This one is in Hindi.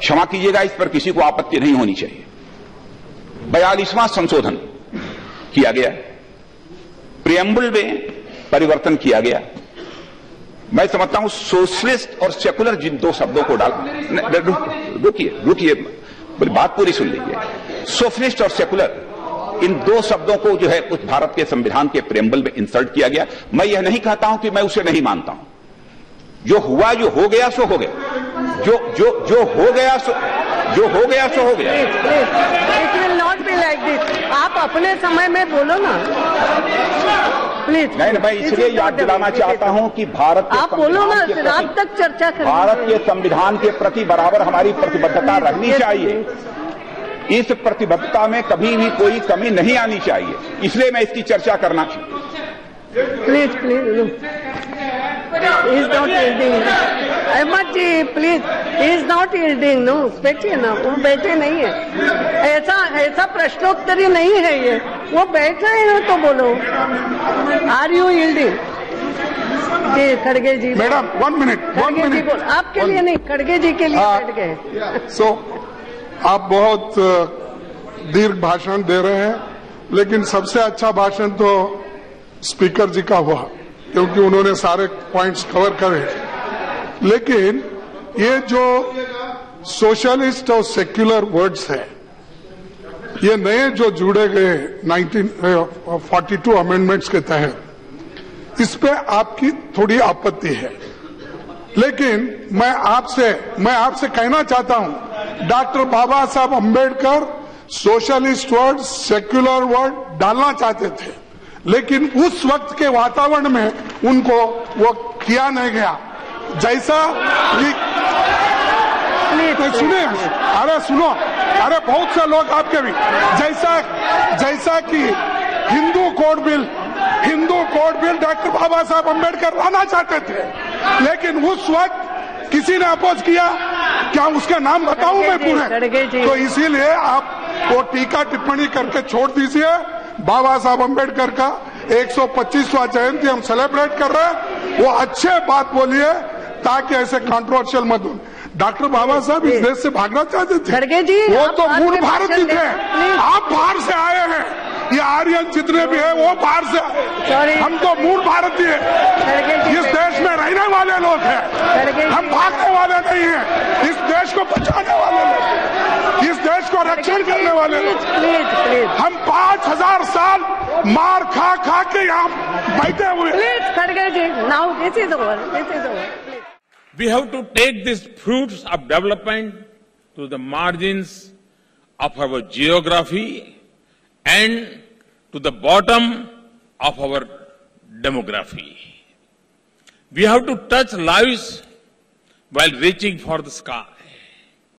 क्षमा कीजिएगा, इस पर किसी को आपत्ति नहीं होनी चाहिए। 42वां संशोधन किया गया, प्रियम्बल में परिवर्तन किया गया। मैं समझता हूं सोशलिस्ट और सेकुलर जिन दो शब्दों को डाल, रुकिए बात पूरी सुन लीजिए। सोशलिस्ट और सेकुलर इन दो शब्दों को जो है उस भारत के संविधान के प्रियम्बल में इंसर्ट किया गया। मैं यह नहीं कहता हूं कि मैं उसे नहीं मानता हूं। जो हुआ, जो हो गया सो हो गया, जो हो गया सो हो गया। It will not be like this. आप अपने समय में बोलो ना प्लीज। नहीं, मैं इसलिए याद दिलाना चाहता हूं कि भारत के आप बोलो ना, रात तक चर्चा करें। भारत के संविधान के प्रति बराबर हमारी प्रतिबद्धता रहनी चाहिए। इस प्रतिबद्धता में कभी भी कोई कमी नहीं आनी चाहिए, इसलिए मैं इसकी चर्चा करना चाहता हूं। Please is not yielding. Ahmed ji please, is not yielding. No, बैठिए ना, वो बैठे नहीं है। ऐसा प्रश्नोत्तरी नहीं है ये, वो बैठे हैं तो बोलो। Are you yielding? जी खड़गे जी। Madam 1 minute. आपके लिए नहीं, खड़गे जी के लिए बैठ गए। सो आप बहुत दीर्घ भाषण दे रहे हैं, लेकिन सबसे अच्छा भाषण तो स्पीकर जी का हुआ, क्योंकि उन्होंने सारे पॉइंट्स कवर करे। लेकिन ये जो सोशलिस्ट और सेक्युलर वर्ड्स है, ये नए जो जुड़े गए 1942 अमेंडमेंट्स के तहत, इस पे आपकी थोड़ी आपत्ति है। लेकिन मैं आपसे कहना चाहता हूं, doctor Baba Saheb Ambedkar socialist word, secular word डालना चाहते थे, लेकिन उस वक्त के वातावरण में उनको वो किया नहीं गया। जैसा तो सुने, अरे सुनो, अरे बहुत से लोग आपके भी जैसा कि Hindu code bill doctor Baba Saheb Ambedkar लाना चाहते थे, लेकिन उस वक्त किसी ने अपोज किया। क्या उसका नाम बताऊं मैं पूरे? तो इसीलिए आप वो टीका टिप्पणी करके छोड़ दीजिए। बाबा साहब अम्बेडकर का 125वां जयंती हम सेलिब्रेट कर रहे हैं, वो अच्छे बात बोलिए ताकि ऐसे कंट्रोवर्शियल मत हो। डॉक्टर बाबा साहब इस देश से भागना चाहते थे, वो तो मूल भारतीय थे। आप बाहर से आए हैं, ये आर्यन जितने भी है वो बाहर से आए, हम तो मूल भारतीय इस देश में रहने वाले लोग हैं, हम भागने वाले नहीं हैं। इस देश को बचाने वाले लोग, इस देश को रक्षण करने वाले लोग। हम 5000 साल मार खा के यहाँ बैठे हुए। We have to take these fruits of development to the margins of our geography and to the bottom of our demography. We have to touch lives while reaching for the sky.